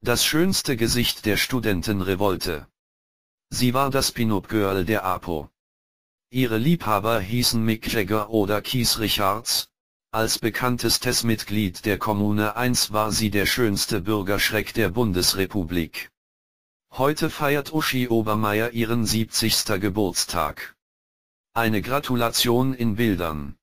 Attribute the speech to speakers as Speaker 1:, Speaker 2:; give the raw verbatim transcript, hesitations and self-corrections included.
Speaker 1: Das schönste Gesicht der Studentenrevolte. Sie war das Pin-Up-Girl der APO. Ihre Liebhaber hießen Mick Jagger oder Keith Richards. Als bekanntestes Mitglied der Kommune eins war sie der schönste Bürgerschreck der Bundesrepublik. Heute feiert Uschi Obermeier ihren siebzigsten Geburtstag. Eine Gratulation in Bildern.